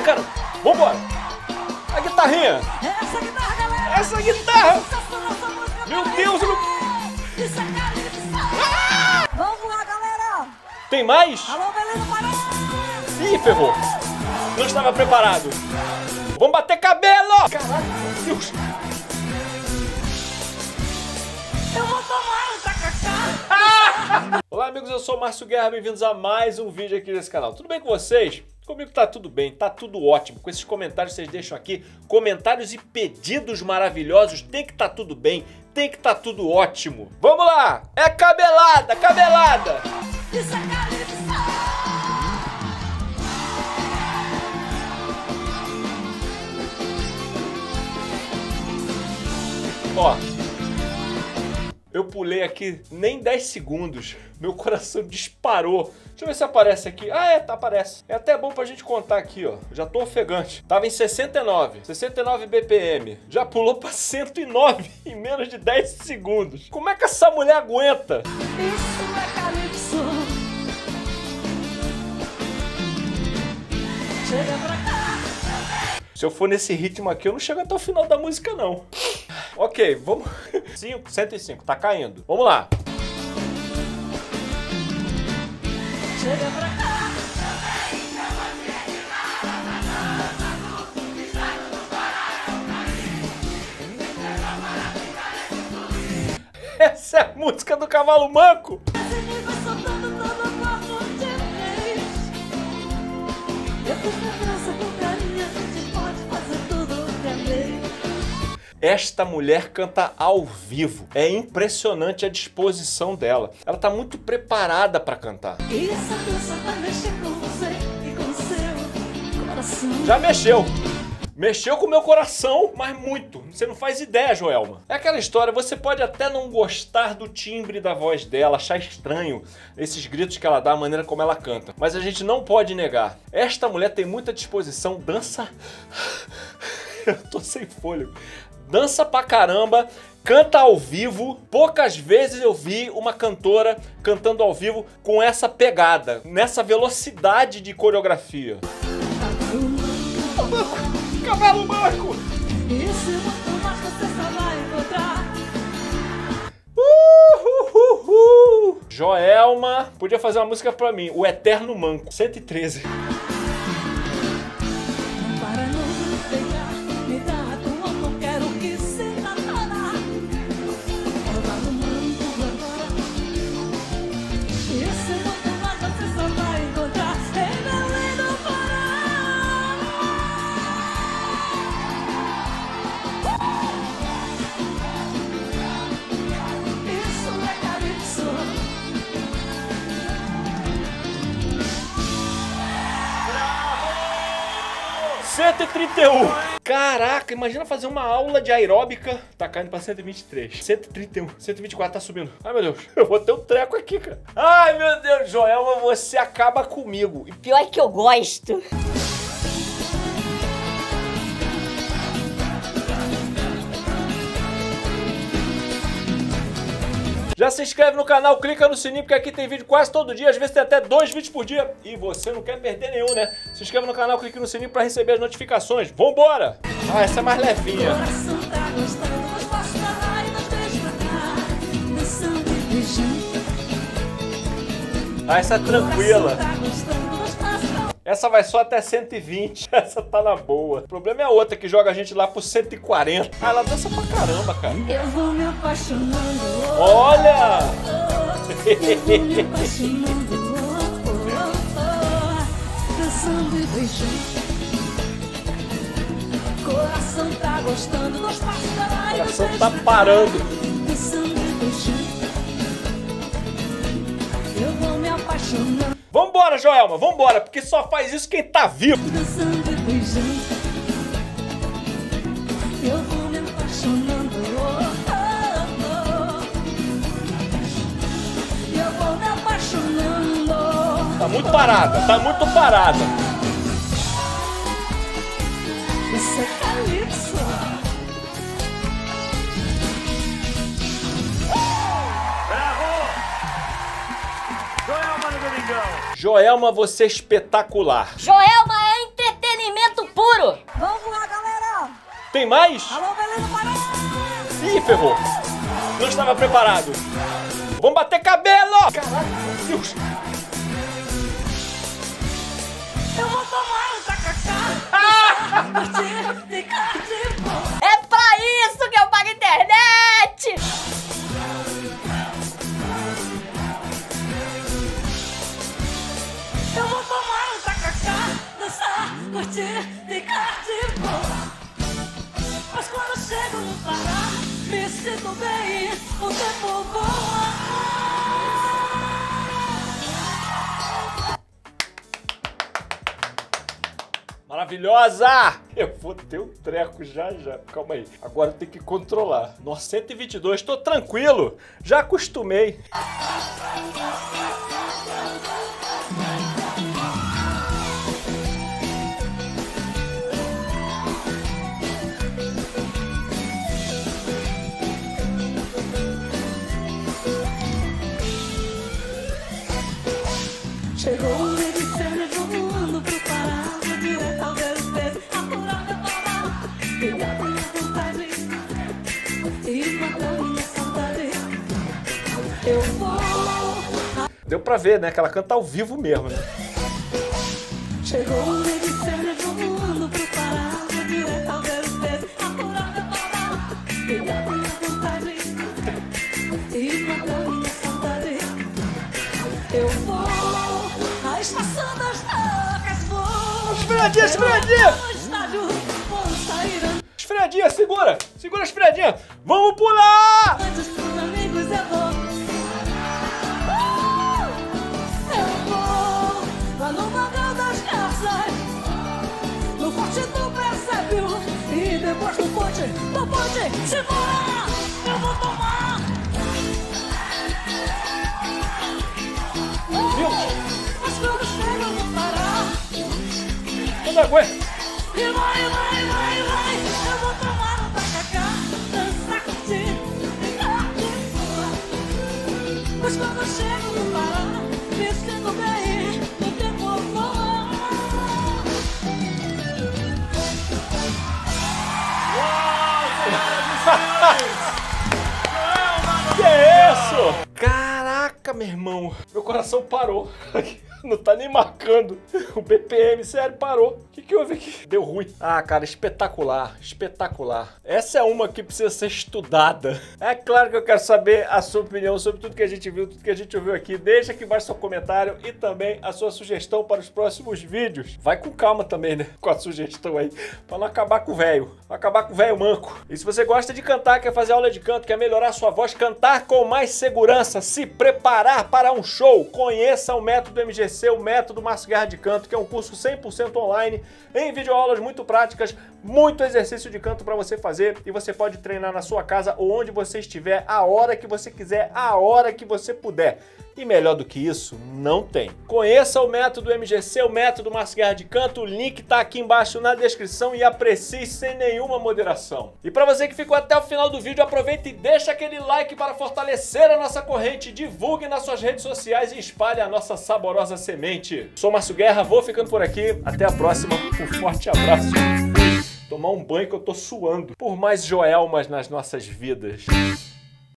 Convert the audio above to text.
caramba. Vambora. A guitarrinha. Essa guitarra, galera! Essa guitarra. Meu Deus, Vamos lá, galera! Tem mais? Alô, Belém do Pará! Ih, ferrou. Não estava preparado. Vamos bater cabelo. Caraca, meu Deus. Eu vou tomar um tacacá! Olá, amigos, eu sou o Márcio Guerra, bem-vindos a mais um vídeo aqui nesse canal. Tudo bem com vocês? Comigo tá tudo bem, tá tudo ótimo. Com esses comentários que vocês deixam aqui, comentários e pedidos maravilhosos, tem que tá tudo bem, tem que tá tudo ótimo. Vamos lá! É cabelada, cabelada! Isso é calypso! Ó, eu pulei aqui nem 10 segundos, meu coração disparou. Deixa eu ver se aparece aqui. Ah, tá, aparece. É até bom pra gente contar aqui, ó. Já tô ofegante. Tava em 69 BPM. Já pulou pra 109 em menos de 10 segundos. Como é que essa mulher aguenta? Isso é calypso! Chega pra cá! Se eu for nesse ritmo aqui, eu não chego até o final da música, não. Ok, vamos... 105, tá caindo. Vamos lá. Chega pra cá! Essa é a música do Cavalo Manco. Esse nível soltando todo o corpo de vez. Depois da dança com carinho, a gente pode fazer tudo outra vez. Esta mulher canta ao vivo. É impressionante a disposição dela. Ela tá muito preparada pra cantar. E essa dança vai mexer com você e com o seu coração. Já mexeu. Mexeu com o meu coração, mas muito. Você não faz ideia, Joelma. É aquela história, você pode até não gostar do timbre da voz dela, achar estranho esses gritos que ela dá, a maneira como ela canta. Mas a gente não pode negar. Esta mulher tem muita disposição, dança... Eu tô sem fôlego. Dança pra caramba, canta ao vivo. Poucas vezes eu vi uma cantora cantando ao vivo com essa pegada, nessa velocidade de coreografia. Cavalo Manco! Esse muito mais você só vai encontrar. Joelma podia fazer uma música pra mim, O Eterno Manco, 113. Não para não me pegar, me dá a tua mão, quero que sinta toda. Cavalo Manco agora. Esse muito mais você só vai encontrar em Belém do Pará. Isso é calypso. 131. Caraca, imagina fazer uma aula de aeróbica. Tá caindo pra 123. 131. 124 tá subindo. Ai, meu Deus. Eu vou ter um treco aqui, cara. Ai, meu Deus, Joelma, você acaba comigo. E pior é que eu gosto. Já se inscreve no canal, clica no sininho, porque aqui tem vídeo quase todo dia. Às vezes tem até 2 vídeos por dia. E você não quer perder nenhum, né? Se inscreve no canal, clique no sininho pra receber as notificações. Vambora! Ah, essa é mais levinha. Coração tá gostando, mas posso falar e nos beijos pra cá. Dançando e beijando. Ah, essa é tranquila. Tá gostando, mas posso. Essa vai só até 120. Essa tá na boa. O problema é a outra que joga a gente lá pro 140. Ah, ela dança pra caramba, cara. Eu vou me apaixonando. Olha! Eu vou me apaixonando. Dançando e beijando. Coração tá gostando, dos passos da O lá e dos coração beijos tá pra cá. parando. Dançando e beijando. Eu vou me apaixonando. Vambora, Joelma, vambora, porque só faz isso quem tá vivo. Dançando e beijando. Eu vou me apaixonando. Eu vou me apaixonando. Tá muito parada, tá muito parada. Isso é calypso. Joelma, você é espetacular. Joelma é entretenimento mais? Alô, Belém do Pará! Ih, ferrou. Não estava preparado. Vamos bater cabelo! Caraca, meu Deus. Eu vou tomar um tacacá. É pra isso que eu pago internet! Eu vou tomar um tacacá, dançar, curtir, ficar de boa. Mas quando chego no Pará, me sinto bem, o tempo voa. Maravilhosa! Eu vou ter um treco já. Calma aí. Agora eu tenho que controlar. Nossa, 122, tô tranquilo. Já acostumei. Chegou o medicina voando pro Pará, direto ao ver os pés, apurar meu Pará. Pegar minha vontade e matar minha saudade. Eu vou. Deu pra ver, né? Que ela canta ao vivo mesmo, né? Chegou o medicina voando pro Pará, direto ao ver os pés, apurar meu Pará. Pegar minha vontade e matar minha saudade. Eu vou. A estação das tocas vou. Esfreadinha, esfreadinha! No estádio vou sair Esfreadinha, segura! Segura a esfreadinha! Vamos pular! antes pros amigos eu vou. Eu vou lá no vagão das casas, no forte do Presépio e depois do ponte, se voar, eu vou tomar. Viu? Mas quando chego no Pará, Eu não aguento! e vai, eu vou tomar um tacacá, dançar, curtir, ficar de boa. Mas quando eu chego no Pará, me sinto bem, o tempo voa. Que é isso? Caraca, meu irmão. Meu coração parou. Não tá nem marcando. O BPM, sério, parou. O que houve aqui? Deu ruim. Ah, cara, espetacular. Espetacular. Essa é uma que precisa ser estudada. É claro que eu quero saber a sua opinião sobre tudo que a gente viu, tudo que a gente ouviu aqui. Deixa aqui embaixo seu comentário e também a sua sugestão para os próximos vídeos. Vai com calma também, né? Com a sugestão aí. Pra não acabar com o velho. Não acabar com o velho manco. E se você gosta de cantar, quer fazer aula de canto, quer melhorar a sua voz, cantar com mais segurança, se preparar para um show, conheça o método MGC, o método Márcio Guerra de Canto, que é um curso 100% online, em videoaulas muito práticas, muito exercício de canto para você fazer e você pode treinar na sua casa ou onde você estiver, a hora que você quiser, a hora que você puder. E melhor do que isso, não tem. Conheça o método MGC, o método Márcio Guerra de Canto, o link tá aqui embaixo na descrição e aprecie sem nenhuma moderação. E para você que ficou até o final do vídeo, aproveita e deixa aquele like para fortalecer a nossa corrente, divulgue nas suas redes sociais e espalhe a nossa saborosa semente. Sou Márcio Guerra, vou ficando por aqui, até a próxima, um forte abraço. Fui. Tomar um banho que eu tô suando por mais Joelmas nas nossas vidas.